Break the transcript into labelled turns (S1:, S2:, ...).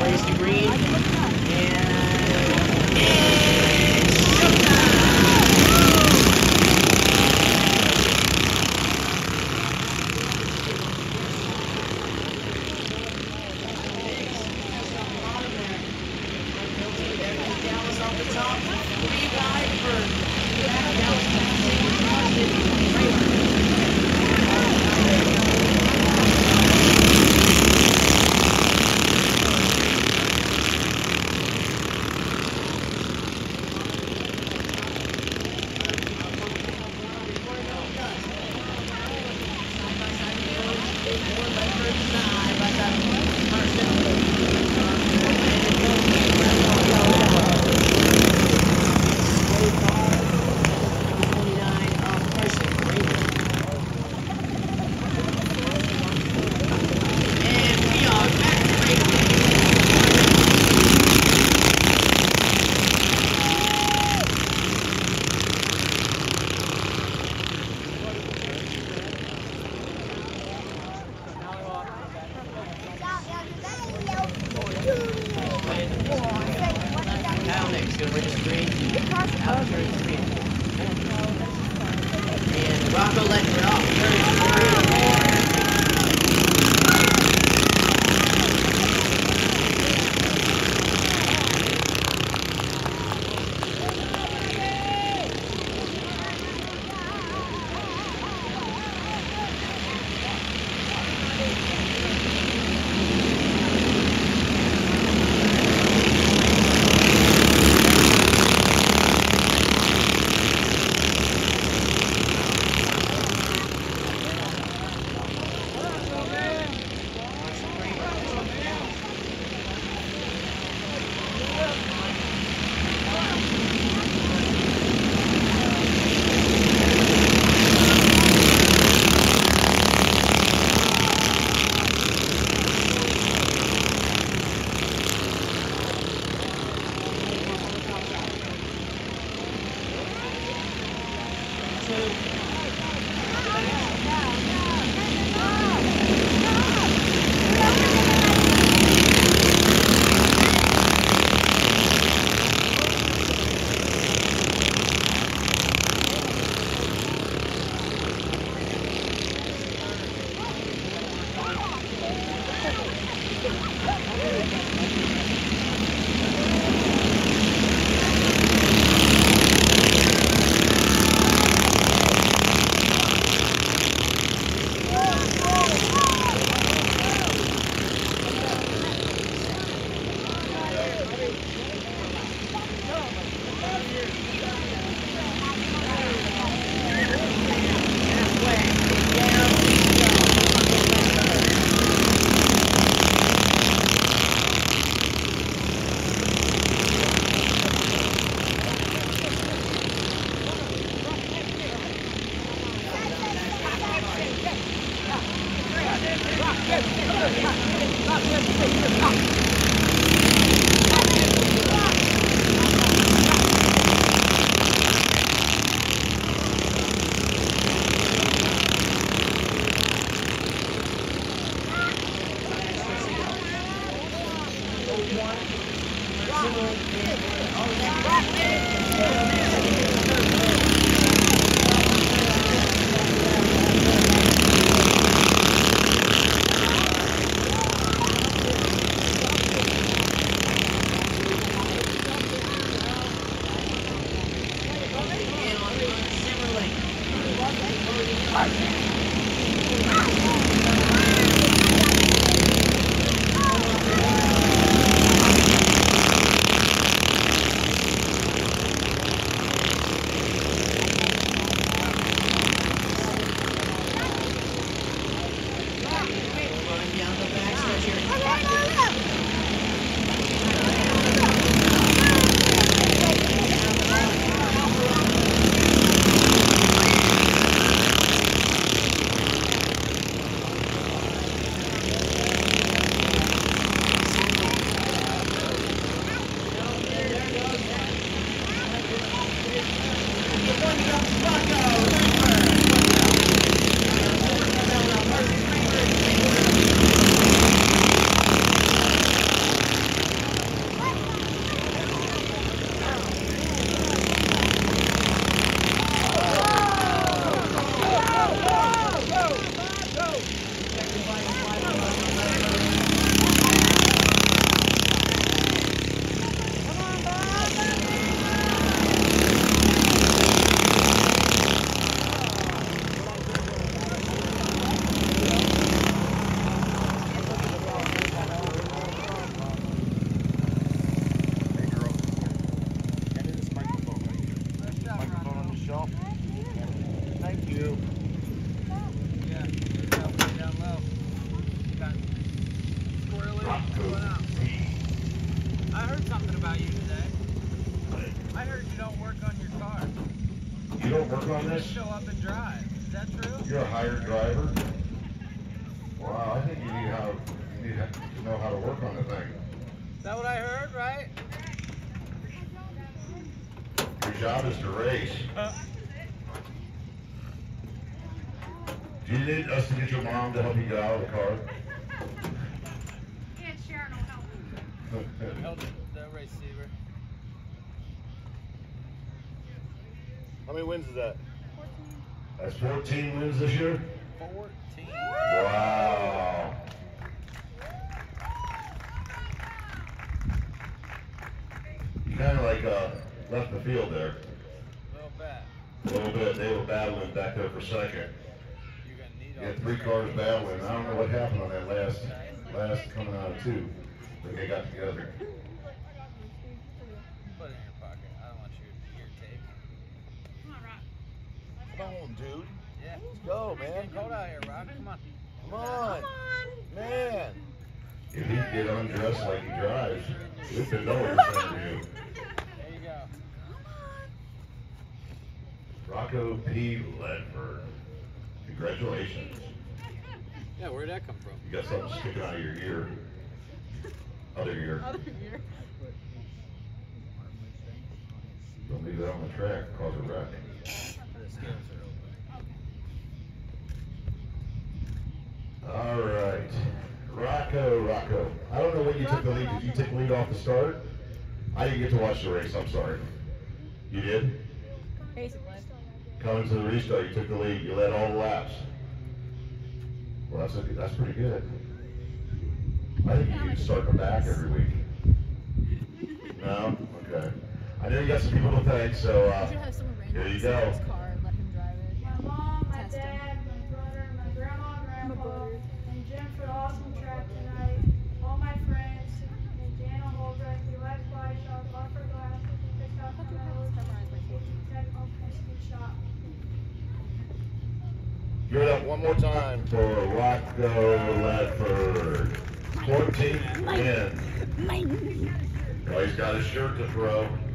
S1: race to green. And it's showtime! Dallas off the top. Lead line for Dallas passing. Trailer. And Rocco letting it off. 33.
S2: I heard something about you today. I heard you don't work on your car.
S3: You don't work on
S2: You
S3: this?
S2: just show up and drive. Is that true?
S3: You're a hired driver? Wow, I think you need to know how to work on the thing.
S2: Is that what I heard, right?
S3: Your job is to race. Do you need us to get your mom to help you get out of the car?
S1: Yeah, Sharon will help.
S2: Held the receiver.
S4: How many wins is that?
S1: 14.
S3: That's 14 wins this year?
S2: 14.
S3: Wow. You kind of like left the field there.
S2: A little bit.
S3: A little bit. They were battling back there for second.
S2: You're going to need
S3: You
S2: all
S3: had
S2: this
S3: 3
S2: stuff.
S3: cars battling. I don't know what happened on that last coming out of 2. But they got together.
S2: Put it in your pocket. I don't want your ear tape.
S1: Come on, Rock.
S4: Come on, dude.
S2: Yeah.
S4: Let's go,
S2: It's
S4: man.
S2: getting cold out here, Rock. Come on.
S4: Come on. Man.
S3: If he can get undressed like he drives, we can know what he's saying to you.
S2: There you go.
S3: Rocco P. Ledford. Congratulations.
S2: Yeah, where'd that come from?
S3: You got something sticking out of your ear. Other ear. Don't leave that on the track, cause a wreck.
S2: The scales are open.
S3: All right. Rocco. I don't know when you took the lead. Did you take the lead off the start? I didn't get to watch the race, I'm sorry. You did?
S1: Basically.
S3: Coming to the restart, you took the lead. You led all the laps. Well, that's pretty good. I think you need to start them back every week. No? Okay. I know you got some people to thank, so here you go.
S5: Car, let him drive it.
S6: My mom, my
S5: Test him.
S6: dad, my brother, my grandma, grandpa, and Jim for the awesome track tonight. All my friends, and Daniel Holbrook, the Lex Body Shop, Offer Glass, Pick Up Technical Speed Shop.
S3: Give it up one more time for Rocco Ledford. 14 wins. Oh, he's got his shirt to throw.